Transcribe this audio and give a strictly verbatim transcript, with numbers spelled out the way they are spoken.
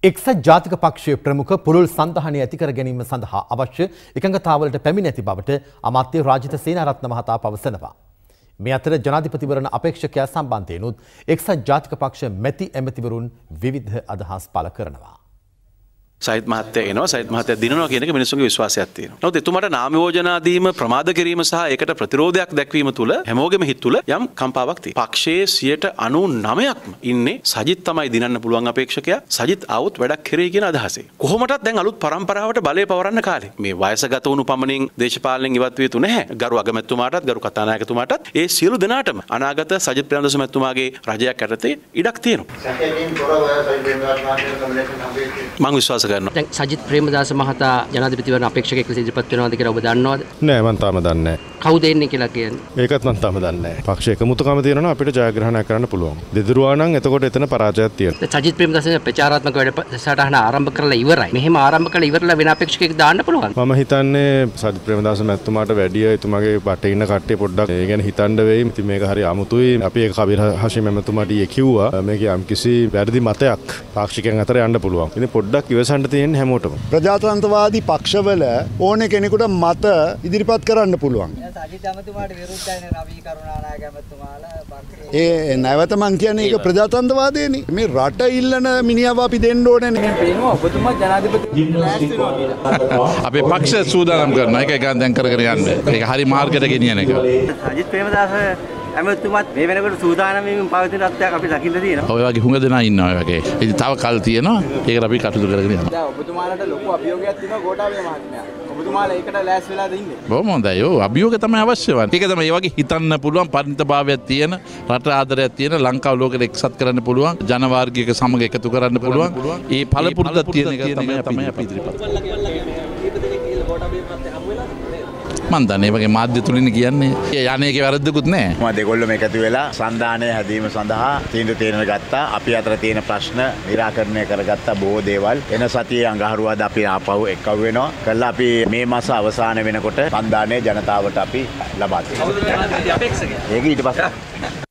එක්සත් ජාතික පක්ෂයේ ප්‍රමුඛ පුළුල් සන්ධානය ඇති කර ගැනීම සඳහා අවශ්‍ය එකඟතාවලට පැමිණ ඇති බවට අමාත්‍ය රාජිත සේනාරත්න මහතා පවසනවා. මේ අතර ජනාධිපතිවරණ අපේක්ෂකයා සම්බන්ධයෙන්ුත් එක්සත් ජාතික පක්ෂ මැති ඇමතිවරුන් විවිධ අදහස් පළ කරනවා. සයිත් මහත්තයා එනවා සයිත් මහත්තයා දිනනවා කියන එක මිනිස්සුන්ගේ විශ්වාසයක් තියෙනවා. නමුත් එතුමාට නාම යෝජනා දීම ප්‍රමාද කිරීම සහ ඒකට ප්‍රතිරෝධයක් දැක්වීම තුළ හැමෝගෙම හිත තුළ යම් කම්පාවක් තියෙනවා. පක්ෂයේ සියයට අනූනවයක්ම ඉන්නේ සජිත් තමයි දිනන්න පුළුවන් අපේක්ෂකයා. සජිත් ආවොත් වැඩක් කෙරෙයි කියන අදහසෙන්. කොහොමටත් දැන් අලුත් පරම්පරාවට බලය පවරන්න කාලේ. මේ වයසගත වුණු පමණින් දේශපාලනයෙන් ඉවත් විය යුතු නැහැ. ගරු අගමැතිතුමාටත් ගරු කතානායකතුමාටත් ඒ සියලු දෙනාටම අනාගත සජිත් ප්‍රේමදාස මැතිතුමාගේ රජයක් යටතේ ඉඩක් තියෙනවා. මම විශ්වාස දැන් සජිත් ප්‍රේමදාස මහතා ජනාධිපතිවරණ අපේක්ෂකයෙක් ලෙස ඉදිරිපත් වෙනවද කියලා ඔබ දන්නවද? නෑ මම තාම දන්නේ නෑ. කවුද එන්නේ කියලා කියන්නේ? ඒකත් මම තාම දන්නේ නෑ. පක්ෂ එකමුතුකම තියෙනවා අපිට ජයග්‍රහණය කරන්න පුළුවන්. දෙදරුවා නම් එතකොට එතන පරාජයක් තියෙනවා. සජිත් ප්‍රේමදාස ප්‍රචාරාත්මක වැඩසටහන ආරම්භ කරලා ඉවරයි. මෙහෙම ආරම්භ කරලා ඉවරලා වෙන අපේක්ෂකයෙක් දාන්න පුළුවන්. මම හිතන්නේ සජිත් ප්‍රේමදාස මැතිතුමාට වැඩිය එතුමාගේ බටේ ඉන්න කට්ටිය පොඩ්ඩක් ඒ ගැන හිතන්න වෙයි. ඉතින් මේක හරි අමුතුයි. අපි ඒක කබීර් හෂිම් මැතිතුමාට ඊයේ කිව්වා. මේක යම්කිසි වැරදි මතයක් පාක්ෂිකයන් අතර යන්න පුළුවන්. ඉතින් පොඩ්ඩක් ඉවසන්න තියෙන්නේ හැමෝටම. ප්‍රජාතන්ත්‍රවාදී පක්ෂවල ඕනේ කෙනෙකුට මත ඉදිරිපත් කරන්න පුළුවන්. සජිත් ඇමතුමාට විරුද්ධයිනේ රවි කරුණානායක ඇමතුමාලා පක්ෂේ. ඒ නැවත මං කියන්නේ ඒක ප්‍රජාතන්ත්‍රවාදයනේ. මේ රට ඉල්ලන මිනිහව අපි දෙන්න ඕනේ නේ. පේනවා ඔබතුමා ජනාධිපති අපේ පක්ෂ සූදානම් කරනවා. ඒක ගන්න දැන් කරගෙන යන්න. ඒක හරි මාර්ගයට ගෙනියන එක. සජිත් ප්‍රේමදාස ඇමතුමාත් මේ වෙනකොට සූදානම් වීම පවතින තත්ත්වයක් අපි දකින්න තියෙනවා. ඔය වගේ හුඟ දෙනා ඉන්නවා ඔය වගේ. ඉතින් තව කල් තියෙනවා. ඒකට අපි කටයුතු කරගෙන යනවා. දැන් ඔබතුමාලට ලොකු අභියෝගයක් තියෙනවා ගෝඨාභය මහත්මයා. ඔබතුමාලා ඒකට ලෑස් වෙලාද ඉන්නේ? බොහොම හොඳයි. ඔව් අභියෝගය තමයි අවශ්‍ය වන්නේ. ඒක තමයි මේ වගේ හිතන්න පුළුවන් පරිණතභාවයක් තියෙන රට ආදරයක් තියෙන ලංකාව ලෝකෙට එක්සත් කරන්න පුළුවන් ජනවාර්ගික සමග එකතු කරන්න පුළුවන්. ඒ පළපුරුද්දක් තියෙන එක තමයි අපි ඉදිරිපත් කරන්නේ. මන් දන්නේ වගේ මාධ්‍ය තුලින් කියන්නේ යන්නේකේ වැරද්දකුත් නැහැ. මම දෙගොල්ලෝ මේක ඇති වෙලා සන්දානය හැදීම සඳහා තීන්දුව තීරණ ගත්තා. අපි අතර තියෙන ප්‍රශ්න निराකරණය කරගත්ත බොහෝ දේවල් එන සතියේ අඟහරුවාදා අපි ආපහු එක්කව වෙනවා. කළා අපි මේ මාස අවසාන වෙනකොට සන්දානය ජනතාවට අපි ලබා දෙනවා. ඒක ඊට පස්සේ